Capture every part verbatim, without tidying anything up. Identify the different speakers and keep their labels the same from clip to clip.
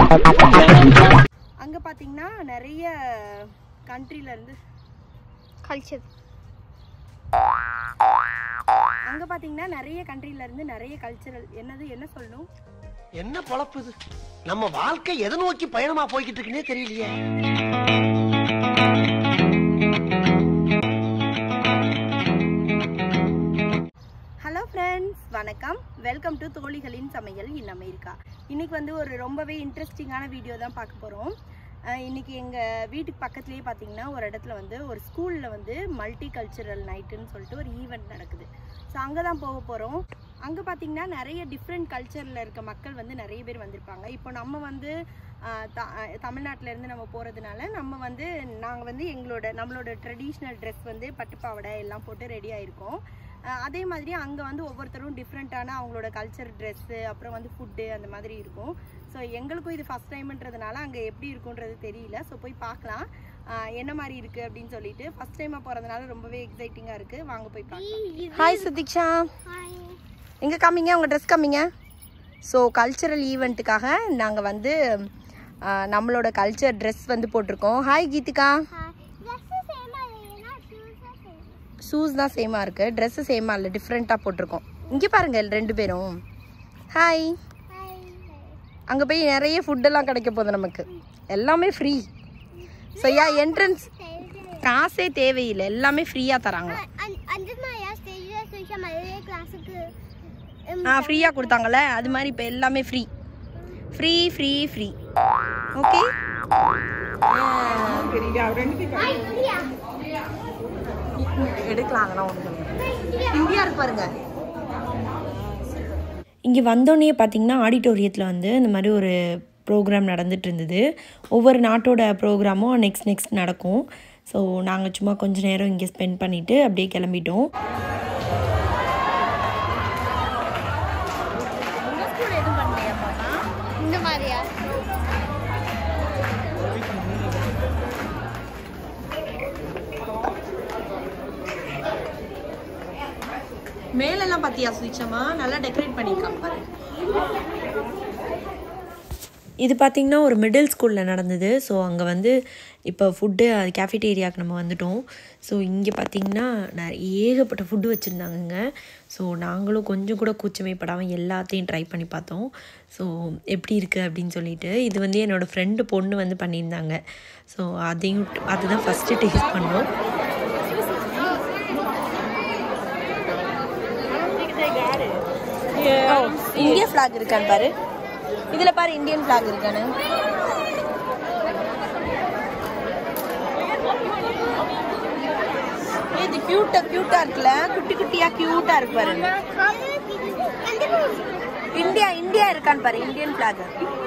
Speaker 1: அங்கே பார்த்தீங்கன்னா நிறைய கண்ட்ரிலேருந்து கல்ச்சர் அங்கே பார்த்தீங்கன்னா நிறைய கண்ட்ரிலேருந்து நிறைய கல்ச்சரல் என்னது என்ன சொல்லணும்
Speaker 2: என்ன பொழப்புது நம்ம வாழ்க்கை எதை நோக்கி பயணமா போய்கிட்டு இருக்குன்னே தெரியலையே.
Speaker 1: ஹலோ ஃப்ரெண்ட்ஸ், வணக்கம். வெல்கம் டு தோழிகளின் சமையல் இன் அமெரிக்கா. இன்றைக்கி வந்து ஒரு ரொம்பவே இன்ட்ரெஸ்டிங்கான வீடியோ தான் பார்க்க போகிறோம். இன்றைக்கி எங்கள் வீட்டுக்கு பக்கத்துலேயே பார்த்தீங்கன்னா ஒரு இடத்துல வந்து ஒரு ஸ்கூலில் வந்து மல்டி கல்ச்சுரல் நைட்டுன்னு சொல்லிட்டு ஒரு ஈவெண்ட் நடக்குது. ஸோ அங்கே தான் போக போகிறோம். அங்கே பார்த்திங்கன்னா நிறைய டிஃப்ரெண்ட் கல்ச்சரில் இருக்க மக்கள் வந்து நிறைய பேர் வந்திருப்பாங்க. இப்போ நம்ம வந்து த தமிழ்நாட்டிலேருந்து நம்ம போகிறதுனால நம்ம வந்து நாங்கள் வந்து எங்களோட நம்மளோட ட்ரெடிஷ்னல் ட்ரெஸ் வந்து பட்டுப்பாவடை எல்லாம் போட்டு ரெடி ஆகிருக்கோம். அதே மாதிரி அங்கே வந்து ஒவ்வொருத்தரும் டிஃப்ரெண்ட்டான அவங்களோட கல்ச்சர் ட்ரெஸ்ஸு அப்புறம் வந்து ஃபுட்டு அந்த மாதிரி இருக்கும். ஸோ எங்களுக்கும் இது ஃபஸ்ட் டைம்ன்றதுனால அங்கே எப்படி இருக்குன்றது தெரியல. ஸோ போய் பார்க்கலாம் என்ன மாதிரி இருக்குது அப்படின்னு சொல்லிட்டு. ஃபஸ்ட் டைமாக போகிறதுனால ரொம்பவே எக்ஸைட்டிங்காக இருக்குது. வாங்க போய் பார்க்கலாம். ஹாய் சுதீக்ஷா, எங்கே காமிங்க உங்கள் ட்ரெஸ் காமிங்க. ஸோ கல்ச்சரல் ஈவெண்ட்டுக்காக நாங்கள் வந்து நம்மளோட கல்ச்சர் ட்ரெஸ் வந்து போட்டிருக்கோம். ஹாய் கீதிகா. ஷூஸ் தான் சேமாக இருக்குது, ட்ரெஸ்ஸு சேமாக இல்லை, டிஃப்ரெண்ட்டாக போட்டிருக்கோம். இங்கே பாருங்கள் ரெண்டு பேரும். ஹாய். அங்கே போய் நிறைய ஃபுட்டெல்லாம் கிடைக்க போகுது நமக்கு, எல்லாமே ஃப்ரீ. ஸோ யா என்ட்ரன்ஸ் காசே தேவையில்லை, எல்லாமே ஃப்ரீயாக தராங்க. ஆ ஃப்ரீயாக கொடுத்தாங்களே அது மாதிரி இப்போ எல்லாமே free free free free. Okay எடுக்கலாம், அதெல்லாம் ஒன்று இந்தியா இருக்கு பாருங்க. இங்கே வந்தோடனே பார்த்தீங்கன்னா ஆடிட்டோரியத்தில் வந்து இந்த மாதிரி ஒரு ப்ரோக்ராம் நடந்துட்டு இருந்தது. ஒவ்வொரு நாட்டோட ப்ரோக்ராமும் நெக்ஸ்ட் நெக்ஸ்ட் நடக்கும். ஸோ நாங்கள் சும்மா கொஞ்சம் நேரம் இங்கே ஸ்பெண்ட் பண்ணிவிட்டு அப்படியே கிளம்பிட்டோம். இந்த மாதிரியா மேலெல்லாம் பார்த்தியா சுவிச்சமா நல்லா டெக்கரேட் பண்ணியிருக்காங்க பாரு. இது பார்த்திங்கன்னா ஒரு மிடில் ஸ்கூலில் நடந்தது. ஸோ அங்கே வந்து இப்போ ஃபுட்டு அது கேஃபிடேரியாவுக்கு நம்ம வந்துட்டோம். ஸோ இங்கே பார்த்திங்கன்னா நிறைய ஏகப்பட்ட ஃபுட்டு வச்சுருந்தாங்கங்க. ஸோ நாங்களும் கொஞ்சம் கூட கூச்சமே படாமல் எல்லாத்தையும் ட்ரை பண்ணி பார்த்தோம். ஸோ எப்படி இருக்குது அப்படின்னு சொல்லிட்டு. இது வந்து என்னோடய ஃப்ரெண்டு பொண்ணு வந்து பண்ணியிருந்தாங்க. ஸோ அதையும் அதுதான் ஃபஸ்ட்டு டேஸ்ட் பண்ணோம். இந்தியா ஃபிளாக் இருக்கான்னு பாரு, இதுல பாரு இந்தியன் ஃபிளாக் இருக்கானு. இது கியூட்டா கியூட்டா இருக்குல்ல, குட்டி குட்டியா கியூட்டா இருக்கு பாரு. இந்தியா இந்தியா இருக்கான்னு பாரு, இந்தியன் ஃபிளாக்.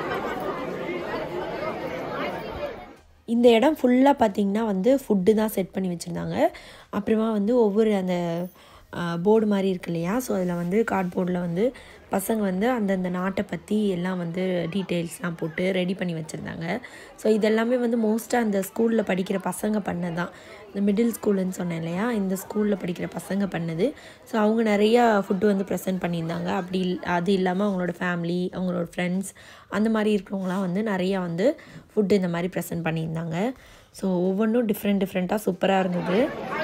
Speaker 1: இந்த இடம் ஃபுல்லாக பார்த்தீங்கன்னா வந்து ஃபுட்டு தான் செட் பண்ணி வச்சுருந்தாங்க. அப்புறமா வந்து ஒவ்வொரு அந்த போர்டு மாதிரி இருக்கு இல்லையா, ஸோ அதில் வந்து கார்ட்போர்டில் வந்து பசங்க வந்து அந்தந்த நாட்டை பற்றி எல்லாம் வந்து டீட்டெயில்ஸ்லாம் போட்டு ரெடி பண்ணி வச்சுருந்தாங்க. ஸோ இதெல்லாமே வந்து மோஸ்ட்டாக அந்த ஸ்கூலில் படிக்கிற பசங்க பண்ணது தான். இந்த மிடில் ஸ்கூலுன்னு சொன்னேன் இல்லையா, இந்த ஸ்கூலில் படிக்கிற பசங்க பண்ணது. ஸோ அவங்க நிறையா ஃபுட்டு வந்து ப்ரெசென்ட் பண்ணியிருந்தாங்க. அப்படி அது இல்லாமல் அவங்களோட ஃபேமிலி, அவங்களோட ஃப்ரெண்ட்ஸ் அந்த மாதிரி இருக்கிறவங்களாம் வந்து நிறையா வந்து ஃபுட்டு இந்த மாதிரி ப்ரெசென்ட் பண்ணியிருந்தாங்க. ஸோ ஒவ்வொன்றும் டிஃப்ரெண்ட் டிஃப்ரெண்ட்டாக சூப்பராக இருந்தது.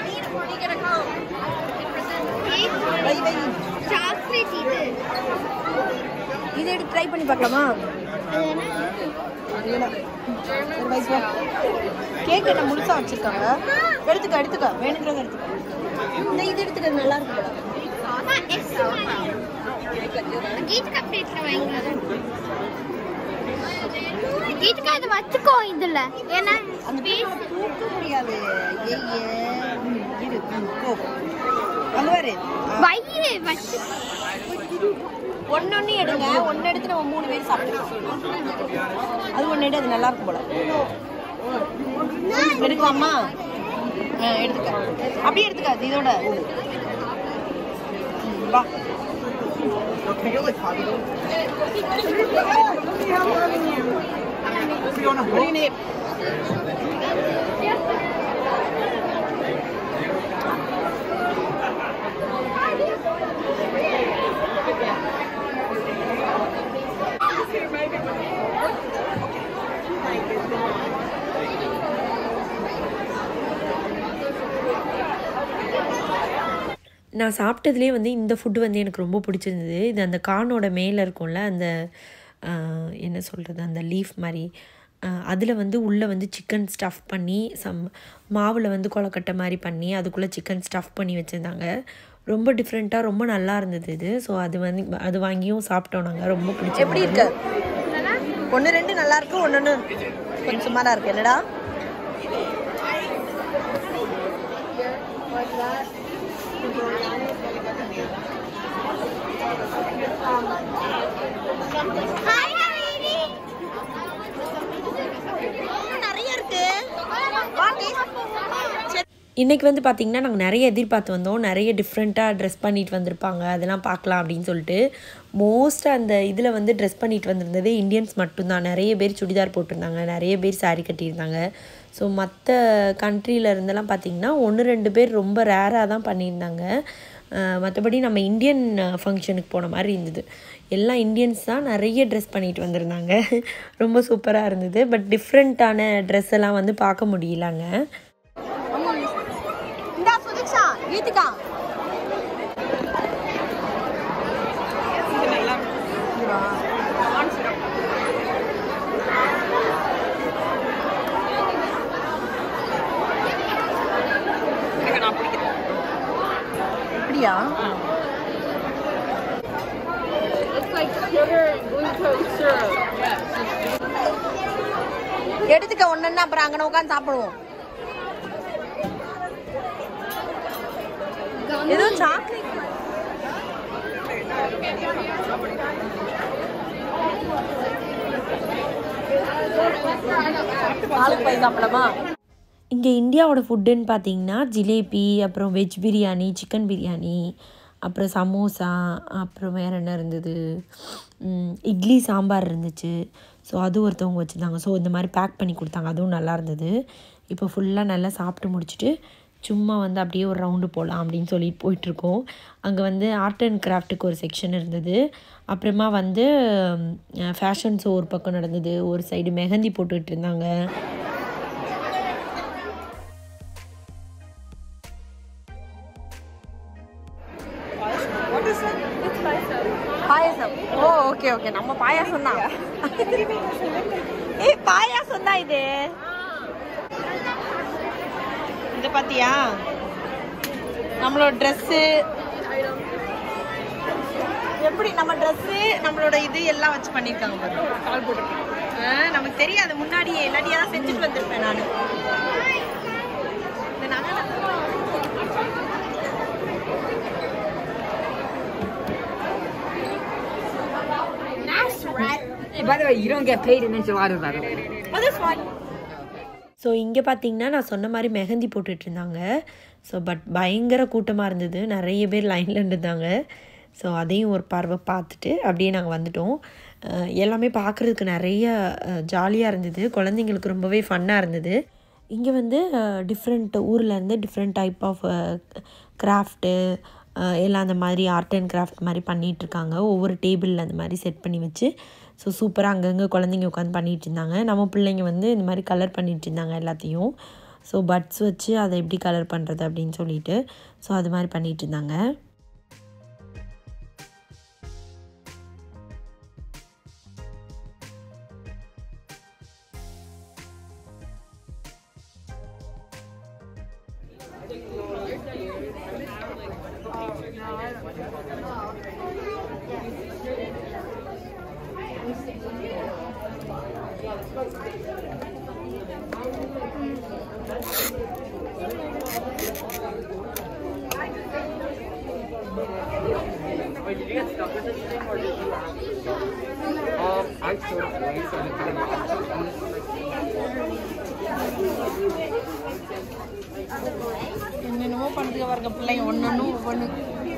Speaker 1: இதை எடுத்து ட்ரை பண்ணி பார்க்கலாமா? கேக் என்ன முழுசா வச்சிருக்காங்க, எடுத்துக்க எடுத்துக்க வேணுங்கிறத எடுத்துக்க. இந்த இது எடுத்துக்க நல்லா இருக்கு.
Speaker 3: வச்சுக்கோ இதுல ஏன்னா
Speaker 1: தூக்க முடியாது. ஒன்னொன்னு எடுங்க, ஒன்னு எடுத்து நம்ம மூணு பேர் சாப்பிடலாம். அது ஒன்னு எடு, அது நல்லா இருக்கும் போல. எடுக்கலாமா? எடுத்துக்க, அப்படியே எடுத்துக்காது இதோட வா.
Speaker 3: நான் சாப்பிட்டதுலேயே வந்து இந்த ஃபுட்டு வந்து எனக்கு ரொம்ப பிடிச்சிருந்தது. இது அந்த கார்னோட மேலே இருக்கும்ல அந்த என்ன சொல்கிறது அந்த லீஃப் மாதிரி அதில் வந்து உள்ளே வந்து சிக்கன் ஸ்டஃப் பண்ணி சம் மாவில் வந்து கொலக்கட்டை மாதிரி பண்ணி அதுக்குள்ளே சிக்கன் ஸ்டஃப் பண்ணி வச்சுருந்தாங்க. ரொம்ப டிஃப்ரெண்ட்டாக ரொம்ப நல்லா இருந்தது இது. ஸோ அது வந்து அது வாங்கியும் சாப்பிட்டோம் நாங்கள். ரொம்ப பிடிச்சி.
Speaker 1: எப்படி இருக்கு? ஒன்று ரெண்டு நல்லா இருக்கு, ஒன்று ஒன்று கொஞ்சம் சுமாராக இருக்கு. என்னடா நிறைய இருக்கு.
Speaker 3: இன்றைக்கி வந்து பார்த்திங்கன்னா நாங்கள் நிறைய எதிர்பார்த்து வந்தோம். நிறைய டிஃப்ரெண்ட்டாக ட்ரெஸ் பண்ணிட்டு வந்திருப்பாங்க, அதெல்லாம் பார்க்கலாம் அப்படின்னு சொல்லிட்டு. மோஸ்ட்டாக அந்த இதில் வந்து ட்ரெஸ் பண்ணிட்டு வந்திருந்தது இந்தியன்ஸ் மட்டும்தான். நிறைய பேர் சுடிதார் போட்டிருந்தாங்க, நிறைய பேர் சாரீ கட்டியிருந்தாங்க. ஸோ மற்ற கண்ட்ரியில் இருந்தெல்லாம் பார்த்திங்கன்னா ஒன்று ரெண்டு பேர் ரொம்ப ரேராக தான் பண்ணியிருந்தாங்க. மற்றபடி நம்ம இந்தியன் ஃபங்க்ஷனுக்கு போன மாதிரி இருந்தது. எல்லாம் இந்தியன்ஸ் தான் நிறைய ட்ரெஸ் பண்ணிட்டு வந்திருந்தாங்க. ரொம்ப சூப்பராக இருந்தது. பட் டிஃப்ரெண்ட்டான ட்ரெஸ் எல்லாம் வந்து பார்க்க முடியலங்க.
Speaker 1: அப்படியா? எடுத்துக்க ஒன்னு, அப்புறம் அங்கே உட்காந்து சாப்பிடுவோம். ஏதோ சாக்லேட் பாலுக்கு போய் சாப்பிடலாமா?
Speaker 3: இங்கே இந்தியாவோட ஃபுட்டுன்னு பார்த்தீங்கன்னா ஜிலேபி, அப்புறம் வெஜ் பிரியாணி, சிக்கன் பிரியாணி, அப்புறம் சமோசா, அப்புறம் வேறு என்ன இருந்தது, இட்லி சாம்பார் இருந்துச்சு. ஸோ அது ஒருத்தவங்க வச்சுருந்தாங்க. ஸோ இந்த மாதிரி பேக் பண்ணி கொடுத்தாங்க, அதுவும் நல்லா இருந்தது. இப்போ ஃபுல்லாக நல்லா சாப்பிட்டு முடிச்சுட்டு சும்மா வந்து அப்படியே ஒரு ரவுண்டு போகலாம் அப்படின்னு சொல்லிட்டு போயிட்டுருக்கோம். அங்கே வந்து ஆர்ட் அண்ட் கிராஃப்ட்டுக்கு ஒரு செக்ஷன் இருந்தது. அப்புறமா வந்து ஃபேஷன் ஷோ ஒரு பக்கம் நடந்தது. ஒரு சைடு மெஹந்தி போட்டுக்கிட்டு இருந்தாங்க.
Speaker 1: பாயாசம். ஓ ஓகே ஓகே, நம்ம பாயாசம் தான். ஏய் பாயாசம் தான் இது. இது பாத்தியா நம்மளோட ட்ரெஸ்ஸு எப்படி, நம்ம ட்ரெஸ்ஸு நம்மளோட இது எல்லாம் வச்சு பண்ணியிருக்காங்க பாரு. கால் போட்டுருக்கேன். நமக்கு தெரியாது முன்னாடியே, இல்லாட்டியா தான் செஞ்சுட்டு வந்திருப்பேன் நான்.
Speaker 4: By the way, you don't get paid in enchiladas, by the way.
Speaker 1: Oh, that's fine.
Speaker 3: So இங்கே பார்த்தீங்கன்னா நான் சொன்ன மாதிரி மெஹந்தி போட்டுட்டு இருந்தாங்க. ஸோ பட் பயங்கர கூட்டமாக இருந்தது, நிறைய பேர் லைனில் இருந்தாங்க. ஸோ அதையும் ஒரு பார்வை பார்த்துட்டு அப்படியே நாங்கள் வந்துட்டோம். எல்லாமே பார்க்குறதுக்கு நிறைய ஜாலியாக இருந்தது, குழந்தைங்களுக்கு ரொம்பவே ஃபன்னாக இருந்தது. இங்கே வந்து டிஃப்ரெண்ட் ஊர்லேருந்து டிஃப்ரெண்ட் டைப் ஆஃப் கிராஃப்ட்டு எல்லாம் அந்த மாதிரி ஆர்ட் அண்ட் கிராஃப்ட் மாதிரி பண்ணிகிட்ருக்காங்க. ஒவ்வொரு டேபிளில் அந்த மாதிரி செட் பண்ணி வச்சு ஸோ சூப்பராக அங்கங்கே குழந்தைங்க உட்காந்து பண்ணிகிட்டு இருந்தாங்க. நம்ம பிள்ளைங்க வந்து இந்த மாதிரி கலர் பண்ணிகிட்டு இருந்தாங்க எல்லாத்தையும். ஸோ பட்ஸ் வச்சு அதை எப்படி கலர் பண்ணுறது அப்படின்னு சொல்லிட்டு ஸோ அது மாதிரி பண்ணிகிட்டு இருந்தாங்க.
Speaker 4: Wait, did you get stuck with this thing or did you Um, I sort of like so I kind of
Speaker 1: என்னென்னமோ பண்ணுறதுக்கு பாருங்க பிள்ளைங்க, ஒன்று ஒன்று ஒவ்வொன்று.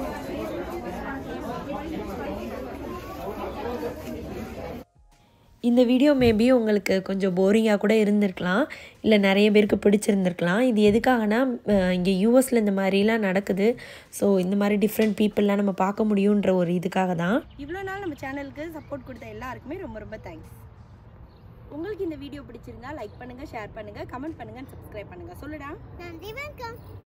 Speaker 3: இந்த வீடியோ மேபி உங்களுக்கு கொஞ்சம் போரிங்காக கூட இருந்திருக்கலாம், இல்லை நிறைய பேருக்கு பிடிச்சிருந்துருக்கலாம். இது எதுக்காகனா இங்கே யூஎஸில் இந்த மாதிரிலாம் நடக்குது. ஸோ இந்த மாதிரி டிஃப்ரெண்ட் பீப்புளெலாம் நம்ம பார்க்க முடியுன்ற ஒரு இதுக்காக தான்.
Speaker 1: இவ்வளோ நாள் நம்ம சேனலுக்கு சப்போர்ட் கொடுத்த எல்லாருக்குமே ரொம்ப ரொம்ப தேங்க்ஸ். உங்களுக்கு இந்த வீடியோ பிடிச்சிருந்தா லைக் பண்ணுங்கள், ஷேர் பண்ணுங்கள், கமெண்ட் பண்ணுங்கள், சப்ஸ்கிரைப் பண்ணுங்கள். சொல்லுடா. நன்றி, வணக்கம்.